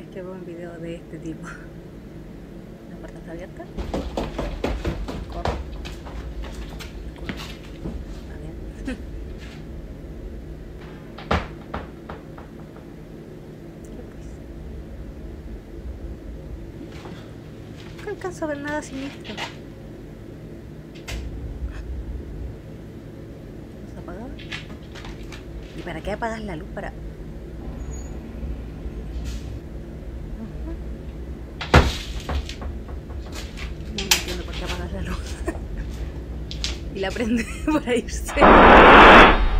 vez que veo un video de este tipo. ¿La puerta está abierta? Corro. Corro. Está bien. No alcanzo a ver nada siniestro. ¿Se apagaba? ¿Y para qué apagas la luz? Para... No entiendo por qué apagas la luz. Y la prende para irse.